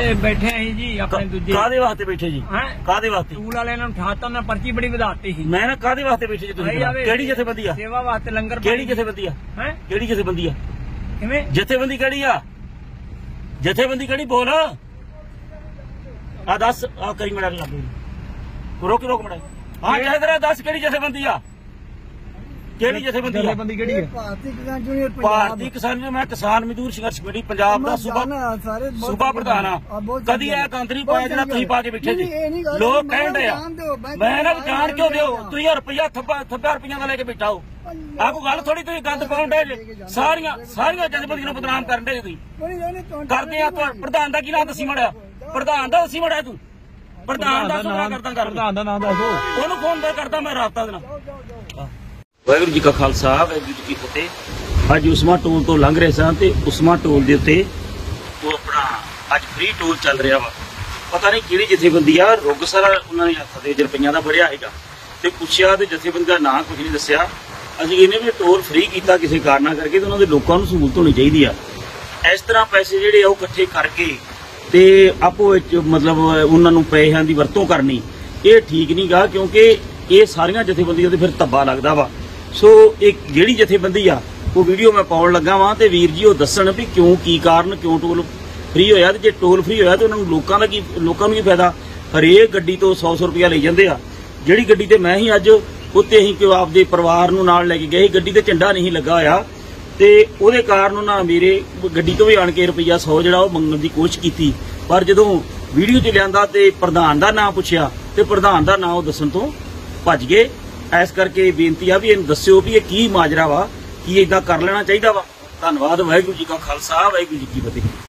बैठे हैं जी अपने दूजे कादे वास्ते बैठे जी हैं कादे वास्ते टूल वाले ने उठाता मैं पर्ची बड़ी ਵਧਾਤੀ ਸੀ मैं ना कादे वास्ते बैठे जी तुसीं ਕਿਹੜੀ ਜਥੇਬੰਦੀ ਆ सेवा वास्ते लंगर ਕਿਹੜੀ ਜਥੇਬੰਦੀ ਆ हैं ਕਿਹੜੀ ਜਥੇਬੰਦੀ ਆ ਕਿਵੇਂ ਜਥੇਬੰਦੀ ਕਿਹੜੀ ਆ ਜਥੇਬੰਦੀ ਕਿਹੜੀ ਬੋਲ ਆ ਦੱਸ ਆ ਕਰੀ ਮੜਾ ਲੱਗ ਰੋਕ ਮੜਾ ਆ ਜਥੇਦਾਰ ਦੱਸ ਕਿਹੜੀ ਜਥੇਬੰਦੀ ਆ ਕਿਹੜੀ ਜਥੇਬੰਦੀ ਆ ਕਿਹੜੀ ਹੈ ਭਾਰਤੀ ਕਿਸਾਨ ਯੂਨੀਅਨ ਮੈਂ ਕਿਸਾਨ ਮਜ਼ਦੂਰ ਸੰਘਰਸ਼ ਕਮੇਟੀ ਪੰਜਾਬ ਦਾ ਸੂਬਾ ਪ੍ਰਧਾਨ ਆ ਕਦੀ ਇਹ ਗੰਦ ਨਹੀਂ ਪਾਇਆ ਜਿਹੜਾ ਤੁਸੀਂ ਪਾ ਕੇ ਬੈਠੇ ਜੀ ਲੋਕ ਕਹਿੰਦੇ ਆ ਮੈਂ ਨਾ ਜਾਣ ਕਿਉਂ ਦਿਓ ਤੁਸੀਂ ਰੁਪਈਆ ਥੱਪਾ ਰੁਪਈਆ ਦਾ ਲੈ ਕੇ ਬੈਠਾ ਹੋ ਆ ਕੋਈ ਗੱਲ ਥੋੜੀ ਤੁਸੀਂ ਗੰਦ ਪਾਉਣ ਦੇ ਸਾਰੀਆਂ ਜਥੇਬੰਦੀਆਂ ਨੂੰ ਬਦਨਾਮ ਕਰਨ ਦੇ ਤੁਸੀਂ ਕਰਦੇ ਆ ਪ੍ਰਧਾਨ ਦਾ ਕੀ ਨਾਮ ਦੱਸੀ ਮੜਿਆ ਪ੍ਰਧਾਨ ਦਾ ਦੱਸੀ ਮੜਿਆ ਤੂੰ ਪ੍ਰਧਾਨ ਦਾ ਸੁਣਾ ਕਰਦਾ ਕਰ ਪ੍ਰਧਾਨ ਦਾ ਨਾਮ ਦੱਸੋ ਉਹਨੂੰ ਫੋਨ ਤੇ ਕਰਦਾ ਮੈਂ ਰਾਬਤਾ ਦੇਣਾ ਵਾਹਿਗੁਰੂ ਜੀ ਕਾ ਖਾਲਸਾ ਵਾਹਿਗੁਰੂ ਜੀ ਕੀ ਫਤਿਹ। ਅੱਜ ਉਸਮਾ ਟੋਲ ਤੋਂ ਲੰਘ ਰਹੇ ਸਾਂ ਤੇ ਉਸਮਾ ਟੋਲ ਦੇ ਉੱਤੇ ਉਹ ਆਪਣਾ ਅੱਜ ਫ੍ਰੀ ਟੋਲ ਚੱਲ ਰਿਹਾ ਵਾ ਪਤਾ ਨਹੀਂ ਕਿਹੜੀ ਜਥੇਬੰਦੀ ਆ ਰੁੱਗਸਰ ਉਹਨਾਂ ਨੇ ਹੱਥ ਦੇ ਰੁਪਈਆਂ ਦਾ ਫੜਿਆ ਹੈਗਾ ਤੇ ਪੁੱਛਿਆ ਤੇ ਜਥੇਬੰਦੀ ਦਾ ਨਾਂ ਕੁਝ ਨਹੀਂ ਦੱਸਿਆ। ਅਸੀਂ ਇਹਨੇ ਵੀ ਟੋਲ ਫ੍ਰੀ ਕੀਤਾ ਕਿਸੇ ਕਾਰਨਾਂ ਕਰਕੇ ਤੇ ਉਹਨਾਂ ਦੇ ਲੋਕਾਂ ਨੂੰ ਸਹੂਲਤ ਹੋਣੀ ਚਾਹੀਦੀ ਆ। ਇਸ ਤਰ੍ਹਾਂ ਪੈਸੇ ਜਿਹੜੇ ਆ ਉਹ ਇਕੱਠੇ ਕਰਕੇ ਤੇ ਆਪੋ ਵਿੱਚ ਮਤਲਬ ਉਹਨਾਂ ਨੂੰ ਪੈਸਿਆਂ ਦੀ ਵਰਤੋਂ ਕਰਨੀ ਇਹ ਠੀਕ ਨਹੀਂ ਗਾ ਕਿਉਂਕਿ ਇਹ ਸਾਰੀਆਂ ਜਥੇਬੰਦੀਆਂ ਤੇ ਫਿਰ ਧੱਬਾ ਲੱਗਦਾ ਵਾ। ਸੋ ਇੱਕ ਜਿਹੜੀ ਜਥੇਬੰਦੀ ਆ ਉਹ ਵੀਡੀਓ ਮੈਂ ਪਾਉਣ ਲੱਗਾ ਵਾਂ ਤੇ ਵੀਰ ਜੀ ਉਹ ਦੱਸਣ ਵੀ ਕਿਉਂ ਕੀ ਕਾਰਨ ਕਿਉਂ ਟੋਲ ਫ੍ਰੀ ਹੋਇਆ ਤੇ ਜੇ ਟੋਲ ਫ੍ਰੀ ਹੋਇਆ ਤੇ ਉਹਨਾਂ ਨੂੰ ਲੋਕਾਂ ਨੂੰ ਕੀ ਫਾਇਦਾ। ਹਰੇਕ ਗੱਡੀ ਤੋਂ 100 ਰੁਪਇਆ ਲਈ ਜਾਂਦੇ ਆ। ਜਿਹੜੀ ਗੱਡੀ ਤੇ ਮੈਂ ਹੀ ਅੱਜ ਉੱਤੇ ਅਸੀਂ ਕਿਉਂ ਆਪਦੇ ਪਰਿਵਾਰ ਨੂੰ ਨਾਲ ਲੈ ਕੇ ਗਏ ਗੱਡੀ ਤੇ ਝੰਡਾ ਨਹੀਂ ਲੱਗਾ ਹੋਇਆ ਤੇ ਉਹਦੇ ਕਾਰਨ ਉਹਨਾਂ ਮੇਰੇ ਗੱਡੀ ਤੋਂ ਵੀ ਆਣ ਕੇ ਰੁਪਈਆ 100 ਜਿਹੜਾ ਉਹ ਮੰਗਣ ਦੀ ਕੋਸ਼ਿਸ਼ ਕੀਤੀ ਪਰ ਜਦੋਂ ਵੀਡੀਓ 'ਚ ਲਿਆਂਦਾ ਤੇ ਪ੍ਰਧਾਨ ਦਾ ਨਾਂ ਪੁੱਛਿਆ ਤੇ ਪ੍ਰਧਾਨ ਦਾ ਨਾਂ ਉਹ ਦੱਸਣ ਤੋਂ ਭੱਜ ਗਏ। ਇਸ ਕਰਕੇ ਬੇਨਤੀ ਆ ਵੀ ਇਹਨੂੰ ਦੱਸਿਓ ਵੀ ਇਹ ਕੀ ਮਾਜਰਾ ਵਾ ਕੀ ਏਦਾਂ ਕਰ ਲੈਣਾ ਚਾਹੀਦਾ ਵਾ। ਧੰਨਵਾਦ। ਵਾਹਿਗੁਰੂ ਜੀ ਕਾ ਖਾਲਸਾ ਵਾਹਿਗੁਰੂ ਜੀ ਕੀ ਫਤਿਹ।